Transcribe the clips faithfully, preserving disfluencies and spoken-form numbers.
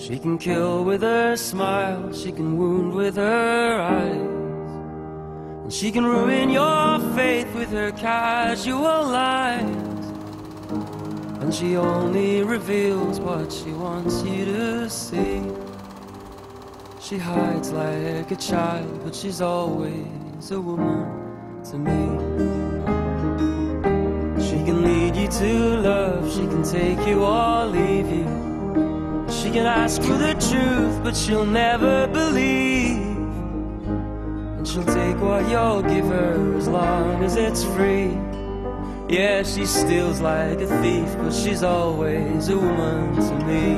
She can kill with her smile, she can wound with her eyes, and she can ruin your faith with her casual lies. And she only reveals what she wants you to see. She hides like a child, but she's always a woman to me. She can lead you to love, she can take you or leave you. She can ask for the truth, but she'll never believe. And she'll take what you'll give her as long as it's free. Yeah, she steals like a thief, but she's always a woman to me.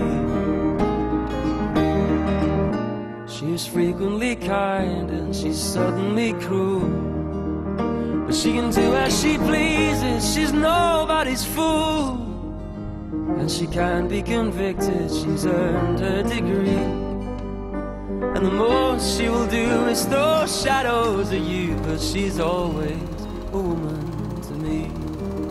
She's frequently kind and she's suddenly cruel, but she can do as she pleases, she's nobody's fool. And she can't be convicted, she's earned her degree. And the most she will do is throw shadows at you, but she's always a woman to me.